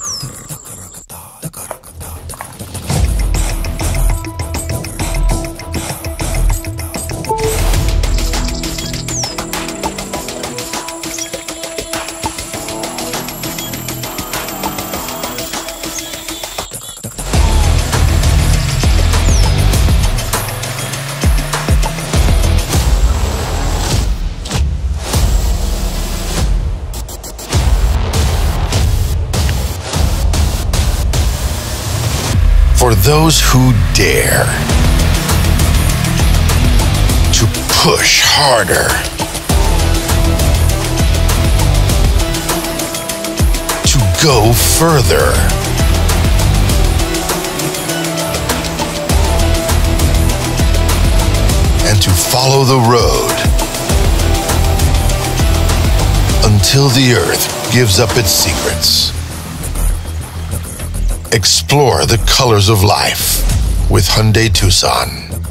For those who dare to push harder, to go further, and to follow the road until the earth gives up its secrets. Explore the colors of life with Hyundai Tucson.